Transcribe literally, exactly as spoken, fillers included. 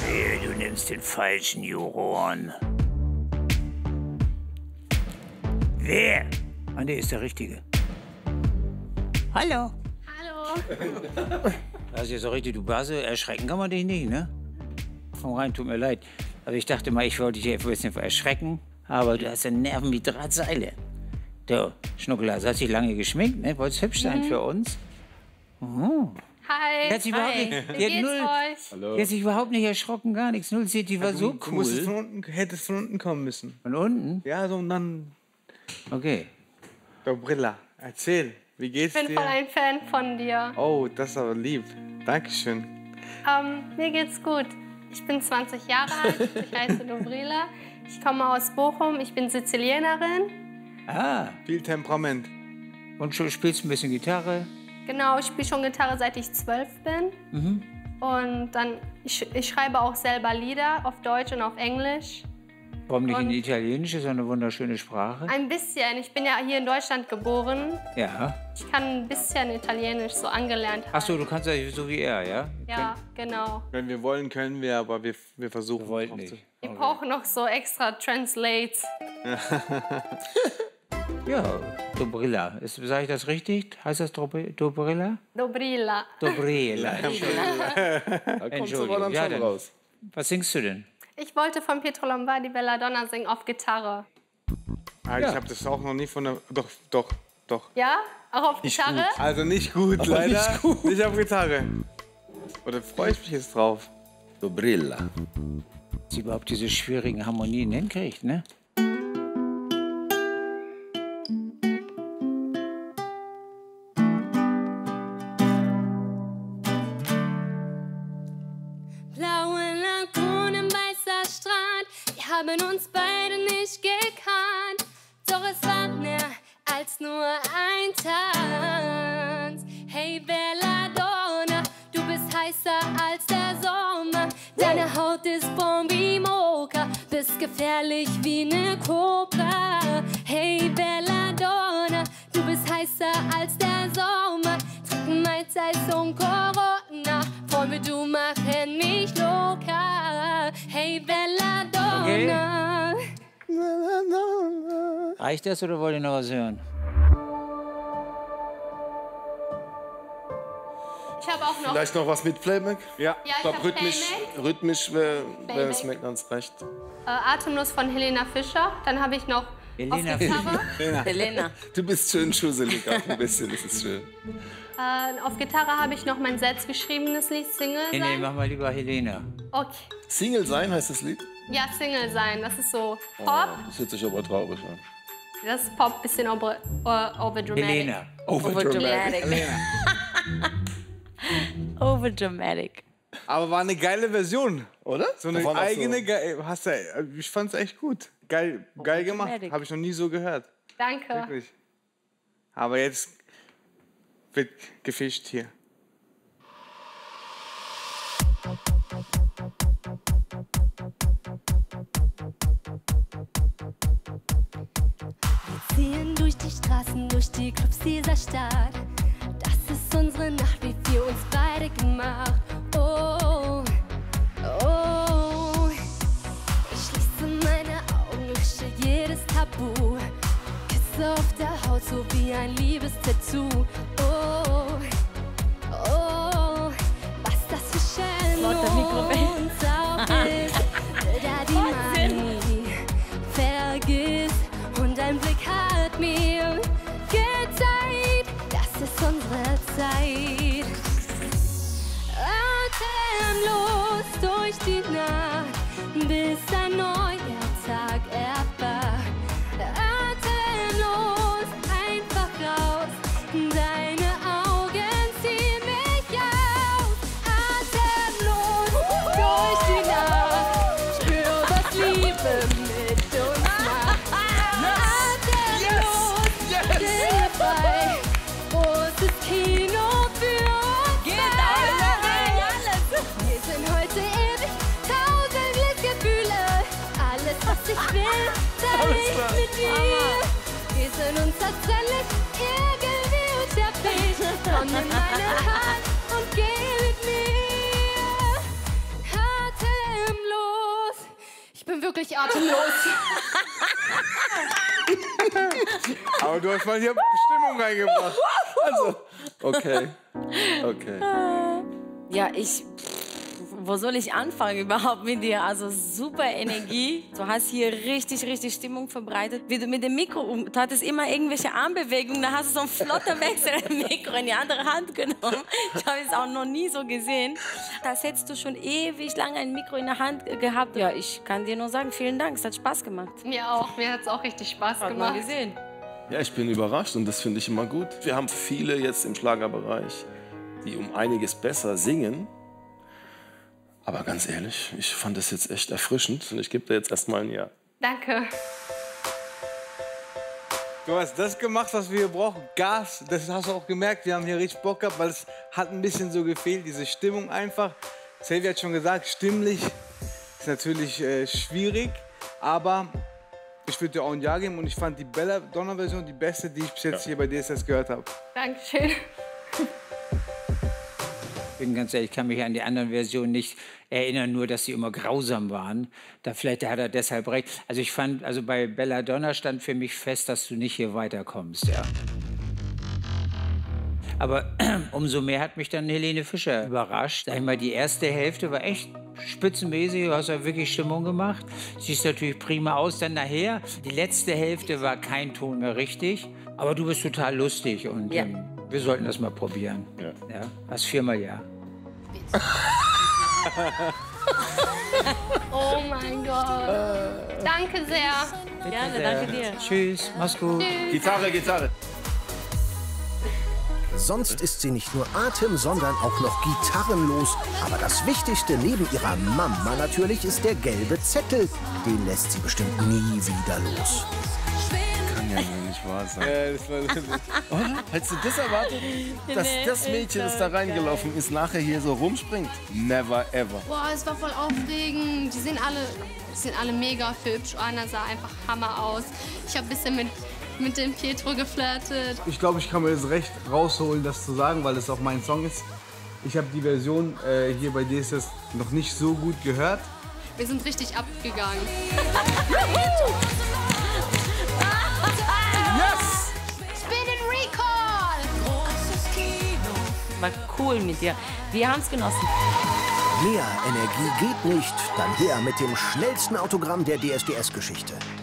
Wehe, du nimmst den falschen Juroren. Wer? Ah, nee, ist der Richtige. Hallo. Hallo. Das ist jetzt auch richtig, du Base. Erschrecken kann man dich nicht, ne? Vom Rhein, tut mir leid. Also ich dachte mal, ich wollte dich ein bisschen erschrecken, aber du hast ja Nerven wie Drahtseile. Du, Schnuckler, du hast dich lange geschminkt, ne? Wolltest hübsch sein Mhm. für uns? Oh. Hi. Die hat sich überhaupt nicht, Wie die hat geht's null, euch? Hallo. die hat sich überhaupt nicht erschrocken, gar nichts. Null, sie, die war du, so Du cool. musstest von unten, hättest von unten kommen müssen. Von unten? Ja, so und dann. Okay. Dobrilla, erzähl, wie Ich geht's bin dir? voll ein Fan von dir. Oh, das ist aber lieb. Dankeschön. Ähm, mir geht's gut. Ich bin zwanzig Jahre alt, ich heiße Dobrila. Ich komme aus Bochum, ich bin Sizilianerin. Ah, Viel Temperament. und du spielst ein bisschen Gitarre. Genau, ich spiele schon Gitarre, seit ich zwölf bin. Mhm. Und dann, ich, ich schreibe auch selber Lieder auf Deutsch und auf Englisch. Warum nicht in Und- Italienisch? Ist ja eine wunderschöne Sprache. Ein bisschen. Ich bin ja hier in Deutschland geboren. Ja. Ich kann ein bisschen Italienisch so angelernt haben. Ach so, du kannst ja so wie er, ja? Ja, genau. Wenn wir wollen, können wir, aber wir, wir versuchen. Wir wollten drauf nicht. zu- Wir brauchen noch so extra Translates. Ja, Dobrilla. Sage ich das richtig? Heißt das Dobri- Dobrilla? Dobrila. Dobrilla. Da kommt Entschuldigung. aber dann Ja, schon dann. raus. Was singst du denn? Ich wollte von Pietro Lombardi Belladonna singen auf Gitarre. Ah, Ja. Ich habe das auch noch nie von der. Doch, doch, doch. Ja? Auch auf Gitarre? Also nicht gut, leider. Nicht, gut. nicht auf Gitarre. Oder freue ich mich jetzt drauf? Dobrilla. Sie überhaupt diese schwierigen Harmonien hinkriegt, ne? Blaue Lagunen, weißer Strand, wir haben uns beide nicht gekannt. Doch es war mehr als nur ein Tanz. Hey Belladonna, du bist heißer als der Sommer. Deine Haut ist Bombi Mocha, bist gefährlich wie ne Cobra. Hey Belladonna, du bist heißer als der Sommer. Trinken Mahlzeit und Corona, Freunde, du machen mich locker. Hey Belladonna. Reicht das oder wollt ihr noch was hören? Ich habe auch noch. Vielleicht noch was mit Playback? Ja. Ja, ich glaube, hab rhythmisch, Playback. rhythmisch wäre wär es Playback. mir ganz recht. Äh, Atemlos von Helena Fischer. Dann habe ich noch Helena auf Gitarre. Helena. Du bist schön schusselig, auch ein bisschen, das ist schön. Äh, auf Gitarre habe ich noch mein selbstgeschriebenes Lied Single Nee, nee, sein. mach mal lieber Helena. Okay. Single sein heißt das Lied? Ja, Single sein. Das ist so Pop. Oh, das hört sich aber traurig an. Das ist Pop, bisschen over, uh, overdramatic. Helena. Overdramatic. Overdramatic. Aber war eine geile Version. Oder? So eine Da waren auch eigene. So, Ge hast du, ich fand's echt gut. Geil, geil gemacht. Overdramatic. Habe ich noch nie so gehört. Danke. Wirklich. Aber jetzt wird gefischt hier. Wir ziehen durch die Straßen, durch die Clubs dieser Stadt. Das ist unsere Nacht, wie wir uns beide gemacht. Oh, oh. Ich schließe meine Augen, lösche jedes Tabu. Küsse auf der Haut, so wie ein Liebestattoo. Oh, oh. Was das für schön Wort der Mikrowelle. uns auch ist. Da die Mani vergiss. Und ein Blick hat mir gezeigt, das ist unsere Zeit. Atemlos durch die Nacht, bis ein neuer Tag erwacht. Atemlos einfach raus, deine Augen ziehen mich aus. Atemlos durch die Nacht, spür, was Liebe mit uns macht. Atemlos, still frei, großes Kino für uns. Geht alles! Wir sind heute ewig, tausend Glücksgefühle. Alles, was ich will, teile ich mit dir. Wir sind unzertrennlich, irgendwie unsterblich. Komm in meine Hand und geh mit mir. wirklich atemlos. Aber du hast mal hier Stimmung reingebracht. Also, okay. Okay. Ja, ich... Wo soll ich anfangen überhaupt mit dir? Also super Energie. Du hast hier richtig, richtig Stimmung verbreitet. Wie du mit dem Mikro um... Du hattest immer irgendwelche Armbewegungen. Da hast du so einen flotten Wechsel im Mikro in die andere Hand genommen. Ich habe es auch noch nie so gesehen. Das hättest du schon ewig lange ein Mikro in der Hand gehabt. Ja, ich kann dir nur sagen, vielen Dank. Es hat Spaß gemacht. Mir auch. Mir hat es auch richtig Spaß Hat man gemacht. gesehen. Ja, ich bin überrascht und das finde ich immer gut. Wir haben viele jetzt im Schlagerbereich, die um einiges besser singen. Aber ganz ehrlich, ich fand das jetzt echt erfrischend und ich gebe dir jetzt erstmal ein Ja. Danke. Du hast das gemacht, was wir hier brauchen. Gas, das hast du auch gemerkt. Wir haben hier richtig Bock gehabt, weil es hat ein bisschen so gefehlt, diese Stimmung einfach. Xavier hat schon gesagt, stimmlich ist natürlich äh, schwierig, aber ich würde dir auch ein Ja geben und ich fand die Belladonna-Version die beste, die ich bis jetzt Ja. hier bei D S S gehört habe. Dankeschön. Ich bin ganz ehrlich, ich kann mich an die anderen Versionen nicht erinnern, nur dass sie immer grausam waren. Da vielleicht hat er deshalb recht. Also ich fand, also bei Belladonna stand für mich fest, dass du nicht hier weiterkommst, ja. Aber umso mehr hat mich dann Helene Fischer überrascht. Sag ich mal, die erste Hälfte war echt spitzenmäßig, du hast ja wirklich Stimmung gemacht. Siehst natürlich prima aus. Dann nachher, die letzte Hälfte war kein Ton mehr richtig. Aber du bist total lustig und Ja. ähm, wir sollten das mal probieren. Ja. Ja? Hast viermal Ja. Oh mein Gott. Danke sehr. Gerne, danke dir. Tschüss, mach's gut. Gitarre, Gitarre. Sonst ist sie nicht nur atem-, sondern auch noch gitarrenlos. Aber das Wichtigste neben ihrer Mama natürlich ist der gelbe Zettel. Den lässt sie bestimmt nie wieder los. Kann ja wohl nicht wahr sein. Äh, das war Oder? Hättest du das erwartet? Dass das Mädchen, das da reingelaufen ist, nachher hier so rumspringt? Never ever. Boah, es war voll aufregend. Die sind alle, die sind alle mega hübsch. Anna sah einfach Hammer aus. Ich habe ein bisschen mit, mit dem Pietro geflirtet. Ich glaube, ich kann mir das Recht rausholen, das zu sagen, weil es auch mein Song ist. Ich habe die Version äh, hier bei D S S noch nicht so gut gehört. Wir sind richtig abgegangen. Yes! Spin and Recall! War cool mit dir. Wir haben es genossen. Mehr Energie geht nicht. Dann her mit dem schnellsten Autogramm der D S D S-Geschichte.